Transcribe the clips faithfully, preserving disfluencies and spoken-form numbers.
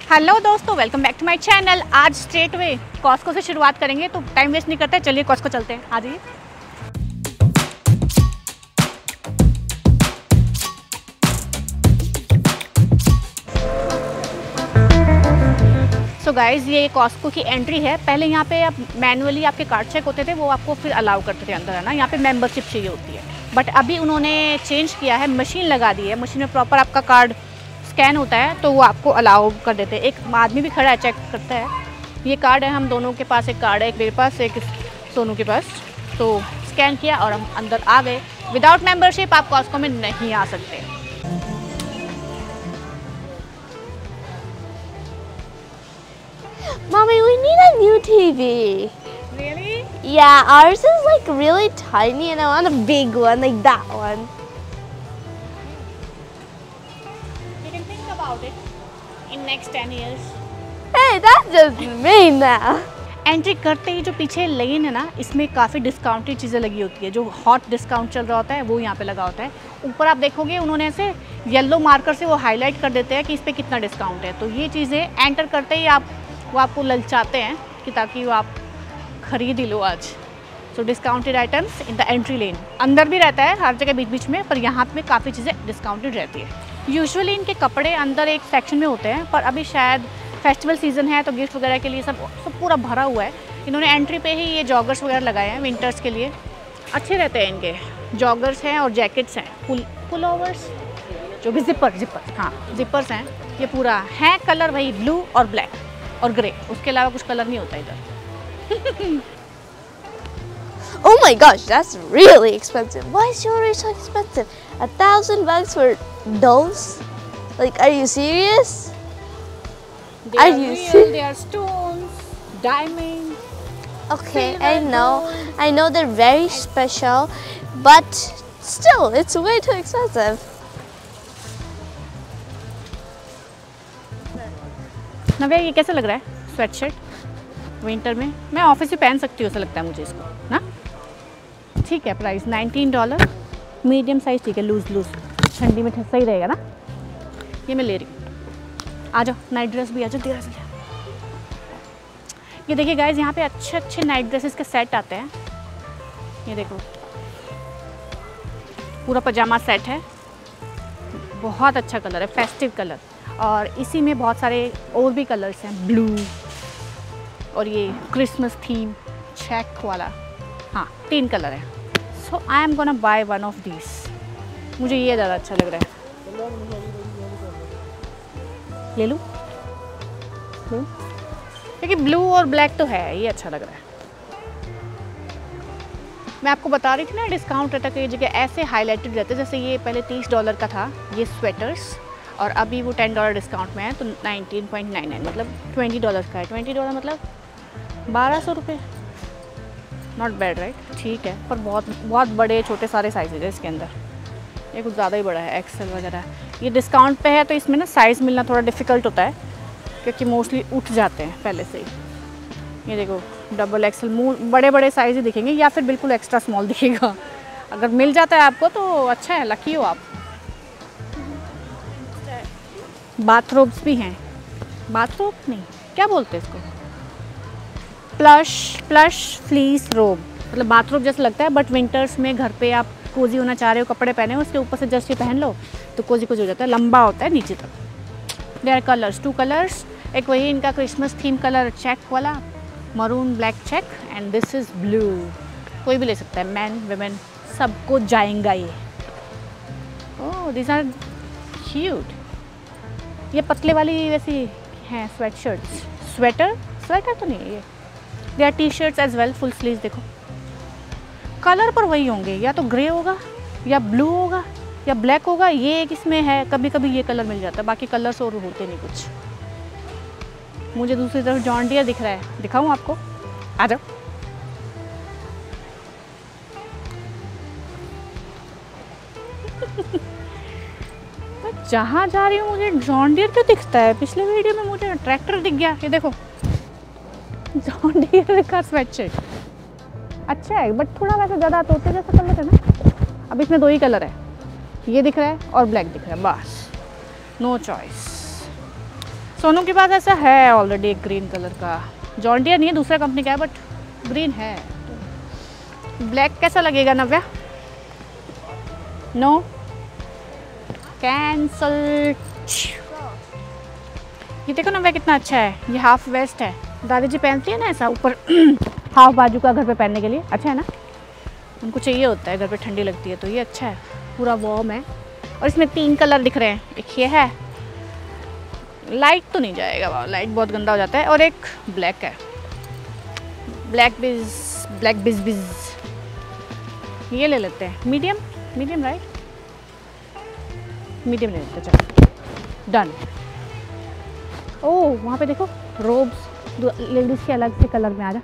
Hello दोस्तों, welcome back to my channel. आज straight way Costco से शुरुआत करेंगे, तो टाइम वेस्ट नहीं करते, चलिए कॉस्को चलते हैं। आ जाइए। सो गाइज, ये कॉस्को की एंट्री है। पहले यहाँ पे आप मैनुअली आपके कार्ड चेक होते थे, वो आपको फिर अलाउ करते थे अंदर, है ना। यहाँ पे मेंबरशिप चाहिए होती है, बट अभी उन्होंने चेंज किया है, मशीन लगा दी है। मशीन में प्रॉपर आपका कार्ड स्कैन होता है, तो वो आपको अलाउ कर देते हैं। एक आदमी भी खड़ा है, चेक करता है। ये कार्ड है, हम दोनों के पास एक कार्ड है, एक मेरे पास, एक सोनू के पास। तो स्कैन किया और हम अंदर आ गए। विदाउट मेंबरशिप आप कॉस्को में नहीं आ सकते। Mommy, we need a new T V. Really? Yeah, ours is like really tiny and I want a big one, like that one. You can think about it in next ten years. Hey, that's just mean now. Entry करते ही जो पीछे लेन है ना, इसमें काफ़ी discounted चीज़ें लगी होती है। जो हॉट डिस्काउंट चल रहा होता है वो यहाँ पे लगा होता है। ऊपर आप देखोगे उन्होंने ऐसे येलो मार्कर से वो हाईलाइट कर देते हैं कि इस पर कितना डिस्काउंट है। तो ये चीज़ें एंटर करते ही आप वो आपको ललचाते हैं कि ताकि वो आप खरीद ही लो आज। So discounted items in the entry lane. अंदर भी रहता है हर जगह बीच बीच में, पर यहाँ पे काफ़ी चीज़ें डिस्काउंटेड रहती है। यूजुअली इनके कपड़े अंदर एक सेक्शन में होते हैं, पर अभी शायद फेस्टिवल सीज़न है तो गिफ्ट वगैरह के लिए सब सब पूरा भरा हुआ है। इन्होंने एंट्री पे ही ये जॉगर्स वगैरह लगाए हैं विंटर्स के लिए। अच्छे रहते हैं इनके। जॉगर्स हैं और जैकेट्स हैं, पुल पुल ओवर्स, जो भी जिपर जिपर हाँ जिपर्स हैं। ये पूरा है कलर वही ब्लू और ब्लैक और ग्रे, उसके अलावा कुछ कलर नहीं होता इधर। Oh my gosh, that's really expensive. Why is jewelry so expensive? A thousand bucks for those? Like, are you serious? They Are are you real, serious? they are stones, diamonds. Okay, Silver, I know. gold. I know they're very special, but still, it's way too expensive. नव्या, ये कैसा लग रहा है sweatshirt winter में? मैं office में पहन सकती हूँ, ऐसा लगता है मुझे इसको ना। ठीक है, price nineteen dollar. Medium size ठीक है, लूज लूज ठंडी में सही रहेगा ना। ये मैं ले रही हूँ। आ जाओ, नाइट ड्रेस भी आ जाओ, धीरे से। ये देखिए गाइज, यहाँ पे अच्छे अच्छे नाइट ड्रेसेस के सेट आते हैं। ये देखो, पूरा पजामा सेट है, बहुत अच्छा कलर है, फेस्टिव कलर। और इसी में बहुत सारे और भी कलर्स हैं, ब्लू और ये क्रिसमस थीम चेक वाला। हाँ, तीन कलर है। So I am gonna buy one of this. मुझे ये ज़्यादा अच्छा लग रहा है। ले लूँ लूँ क्योंकि ब्लू और ब्लैक तो है, ये अच्छा लग रहा है। मैं आपको बता रही थी ना, डिस्काउंट रहता है कई जगह, ऐसे हाईलाइटेड रहते हैं। जैसे ये पहले तीस डॉलर का था ये स्वेटर्स, और अभी वो टेन डॉलर डिस्काउंट में है, तो नाइनटीन पॉइंट नाइन नाइन मतलब ट्वेंटी डॉलर का है। ट्वेंटी डॉलर मतलब बारह सौ रुपये। Not bad right? ठीक है, पर बहुत बहुत बड़े छोटे सारे साइजेज है इसके अंदर। ये कुछ ज़्यादा ही बड़ा है, एक्सेल वगैरह। ये डिस्काउंट पे है तो इसमें ना साइज़ मिलना थोड़ा डिफ़िकल्ट होता है, क्योंकि मोस्टली उठ जाते हैं पहले से ही। ये देखो, डबल एक्सेल, मुँह बड़े बड़े साइज़ ही दिखेंगे, या फिर बिल्कुल एक्स्ट्रा स्मॉल दिखेगा। अगर मिल जाता है आपको तो अच्छा है, लकी हो आप। बाथरोब्स भी हैं। बाथरोब नहीं, क्या बोलते हैं इसको? प्लश प्लश फ्लीस रोब, मतलब बाथरोब जैसा लगता है, बट विंटर्स में घर पे आप कोजी होना चाह रहे हो, कपड़े पहने हो, उसके ऊपर से जस्ट ये पहन लो तो कोजी कोजी हो जाता है, लंबा होता है नीचे तक। There colours, two colours. एक वही इनका क्रिसमस थीम कलर चेक वाला, maroon black check, and this is blue. कोई भी ले सकता है, मैन वेमेन सबको जाएंगा ये। Oh, this are cute. ये पतले वाली वैसी हैं स्वेट शर्ट्स। स्वेटर स्वेटर तो नहीं है ये। They are T shirts as well, full sleeves. देखो, कलर पर वही होंगे, या तो ग्रे होगा या ब्लू होगा या ब्लैक होगा। ये एक इसमें है, कभी कभी ये कलर मिल जाता है, बाकी कलर्स और होते नहीं कुछ। मुझे दूसरी तरफ जॉन डियर दिख रहा है, दिखाऊं आपको? आ जाओ। जहाँ जा रही हूँ मुझे जॉन डियर क्यों दिखता है? पिछले वीडियो में मुझे ट्रैक्टर दिख गया। ये देखो, जॉन डियर का स्वेटशर्ट अच्छा है, बट थोड़ा वैसे ज़्यादा तोते जैसा कलर है ना। अब इसमें दो ही कलर है, ये दिख रहा है और ब्लैक दिख रहा है, बस, नो चॉइस। सोनू के पास ऐसा है ऑलरेडी एक ग्रीन कलर का, जॉन डियर नहीं है, दूसरा कंपनी का है, बट ग्रीन है। ब्लैक कैसा लगेगा नव्या? No, cancel. ये देखो नव्या कितना अच्छा है, ये हाफ वेस्ट है, दादी जी पहनती है ना ऐसा ऊपर हाफ बाजू का घर पे पहनने के लिए, अच्छा है ना, उनको चाहिए होता है घर पे ठंडी लगती है, तो ये अच्छा है, पूरा वॉर्म है। और इसमें तीन कलर दिख रहे हैं, एक ये है, लाइट तो नहीं जाएगा, लाइट बहुत गंदा हो जाता है, और एक ब्लैक है, ब्लैक बिज, ब्लैक बिज बिज, ये ले लेते हैं, मीडियम मीडियम राइट, मीडियम ले लेते हैं, चलो डन। ओह वहाँ पे देखो रोब्स लेडीज के अलग से कलर में आ जा,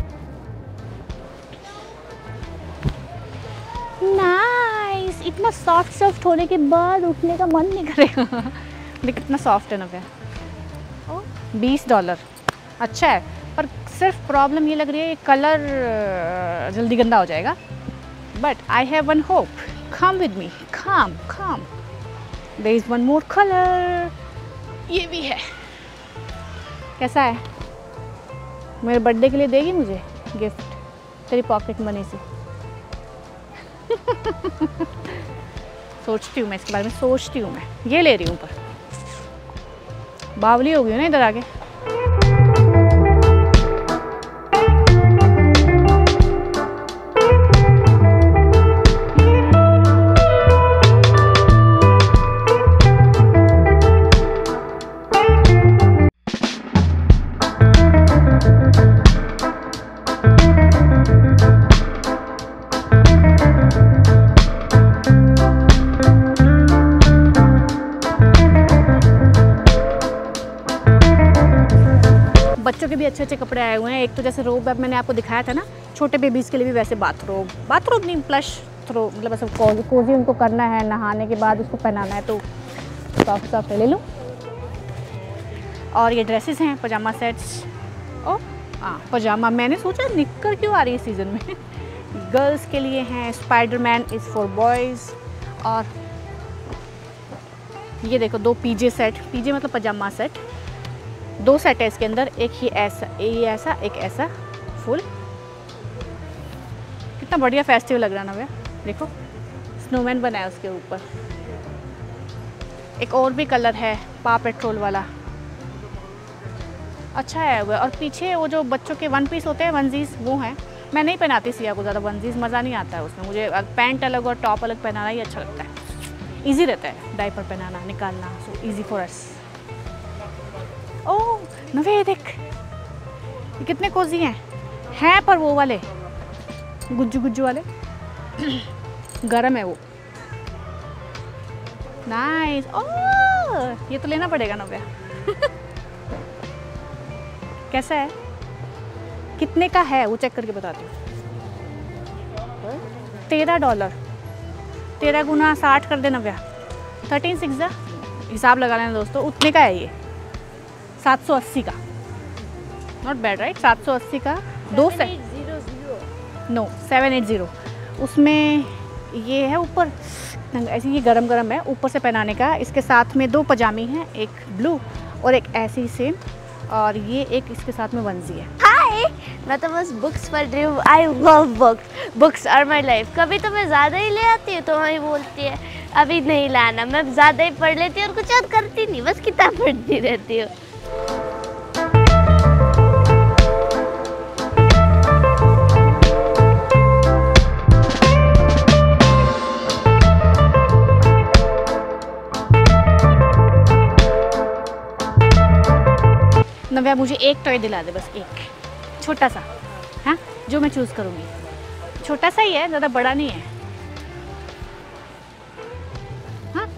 नाइस। इतना सॉफ्ट सॉफ्ट होने के बाद उठने का मन नहीं करेगा देख कितना सॉफ्ट है ना भैया। बीस डॉलर अच्छा है, पर सिर्फ प्रॉब्लम ये लग रही है कलर जल्दी गंदा हो जाएगा, but I have one hope, come with me, come come, there is one more colour, ये भी है। कैसा है? मेरे बर्थडे के लिए देगी मुझे गिफ्ट तेरी पॉकेट मनी से सोचती हूँ मैं इसके बारे में, सोचती हूँ मैं, ये ले रही हूँ, पर बावली हो गई ना इधर आगे। बच्चों के भी अच्छे अच्छे कपड़े आए हुए हैं, एक तो जैसे रोब मैंने आपको दिखाया था ना, छोटे बेबीज़ के लिए भी वैसे बाथरोब, बाथरोब नहीं प्लस थ्रो, मतलब ऐसा कोजी कोजी उनको करना है, नहाने के बाद उसको पहनाना है, तो सॉफ्ट सॉफ्ट ले लूँ। और ये ड्रेसेस हैं, पजामा सेट्स, ओ हाँ पजामा, मैंने सोचा निक्कर क्यों आ रही है सीज़न में गर्ल्स के लिए हैं, स्पाइडरमैन इज़ फॉर बॉयज़। और ये देखो दो पीजे सेट, पीजे मतलब पजामा सेट, दो सेट है इसके अंदर, एक ही ऐसा, ये ऐसा, एक ऐसा फुल। कितना बढ़िया फेस्टिवल लग रहा है ना भैया, देखो स्नोमैन बना है उसके ऊपर। एक और भी कलर है पा पेट्रोल वाला, अच्छा है वो। और पीछे वो जो बच्चों के वन पीस होते हैं, वनजीज, वो हैं। मैं नहीं पहनाती सिया को ज़्यादा वनजीज, मज़ा नहीं आता है उसमें, मुझे पैंट अलग और टॉप अलग पहनाना ही अच्छा लगता है, ईजी रहता है डायपर पहनाना निकालना, सो ईजी फॉर अस। ओह नवे देख, ये कितने कोजी हैं हैं पर वो वाले गुज्जू गुज्जू वाले गरम है वो, नाइस। ओह ये तो लेना पड़ेगा नव्या कैसा है, कितने का है वो चेक करके बताती हूँ। तेरह डॉलर, तेरह गुना साठ कर दे नव्या, थर्टीन सिक्स हिसाब लगा लेना दोस्तों, उतने का है ये, सात सौ अस्सी का, नॉट बैड राइट, सात सौ अस्सी का दो से नो सेवन एट ज़ीरो, उसमें ये है ऊपर ऐसे, ये गरम गरम है ऊपर से पहनाने का। इसके साथ में दो पजामी हैं, एक ब्लू और एक ऐसी सेम, और ये एक इसके साथ में वंजी है। हाय, मैं तो बस बुक्स पढ़ रही हूँ, I love books, books are my life. कभी तो मैं ज़्यादा ही ले आती हूँ तो वही बोलती है अभी नहीं लाना, मैं ज़्यादा ही पढ़ लेती हूँ और कुछ और करती नहीं, बस किताब पढ़ती रहती हूँ। नव्या मुझे एक टॉय दिला दे, बस एक छोटा सा, हाँ जो मैं चूज़ करूँगी, छोटा सा ही है, ज़्यादा बड़ा नहीं है। हाँ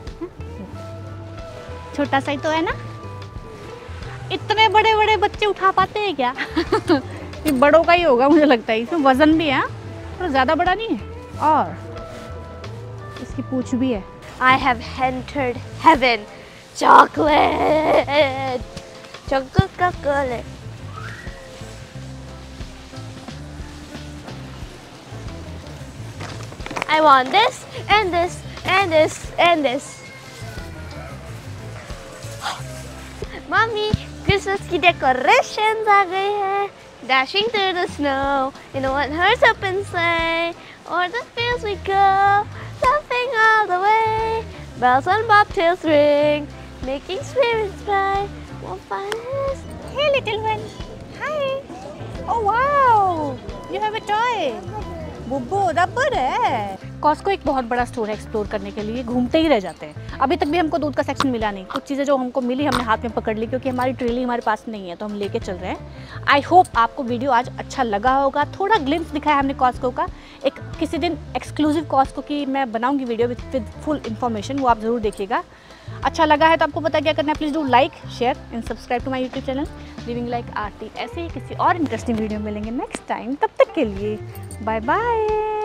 छोटा सा ही तो है ना, इतने बड़े बड़े बच्चे उठा पाते हैं क्या ये बड़ों का ही होगा मुझे लगता है, इसमें वजन भी है और ज़्यादा बड़ा नहीं है, और इसकी पूंछ भी है। I have entered heaven. Chocolate. Chocolate. I want this and this and this and this. Mummy Christmas की डेकोरेशंस आ गई है. Dashing through the snow in a one-horse open sleigh, o'er the fields we go, laughing all the way. Bells on bobtails ring, making spirits bright. We'll find us. Hey little one. Hi. Oh wow. You have a toy. बुब्बू rubber है. Costco एक बहुत बड़ा store है, explore करने के लिए घूमते ही रह जाते हैं. अभी तक भी हमको दूध का सेक्शन मिला नहीं. कुछ चीज़ें जो हमको मिली हमने हाथ में पकड़ ली क्योंकि हमारी ट्रेली हमारे पास नहीं है तो हम लेके चल रहे हैं. आई होप आपको वीडियो आज अच्छा लगा होगा. थोड़ा ग्लिम्स दिखाया हमने कॉस्को का. एक किसी दिन एक्सक्लूसिव कॉस्को की मैं बनाऊंगी video with with full information, वो आप ज़रूर देखिएगा. अच्छा लगा है तो आपको पता क्या करना है, please do like share and subscribe to my YouTube channel living like Aarti. ऐसे ही किसी और इंटरेस्टिंग वीडियो मिलेंगे नेक्स्ट टाइम. तब तक के लिए बाय बाय.